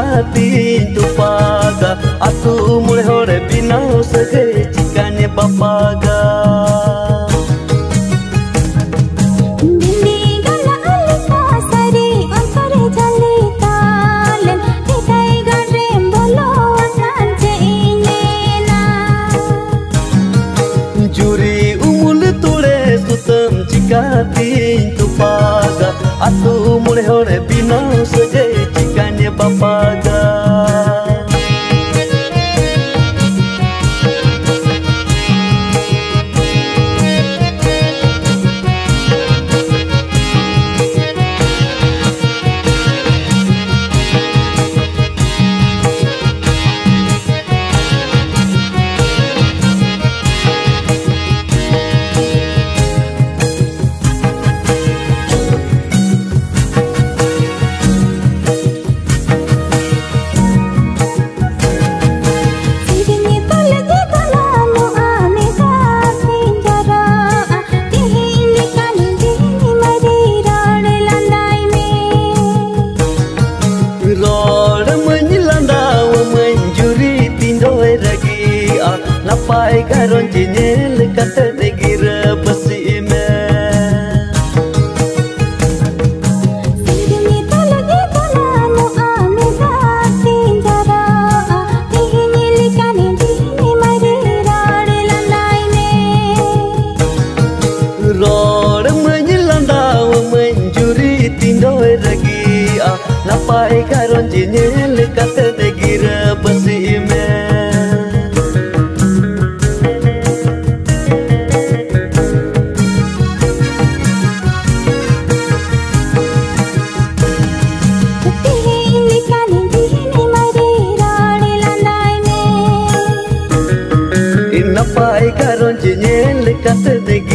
चिकाती tupaga atu mulai hore binau segai cikanya bapaga. Juri umul tule sutam cikati tupaga atu mulai hore binau segai cikanya bapaga. Napai garon jinel kata negira besi me. Sirni talagi talano ame gati jara tihini likani dini mari rade landai me. Rod menyelandau menjuri tindoi ragi napai garon jinel kata negira besi me. Napai karon jinel kata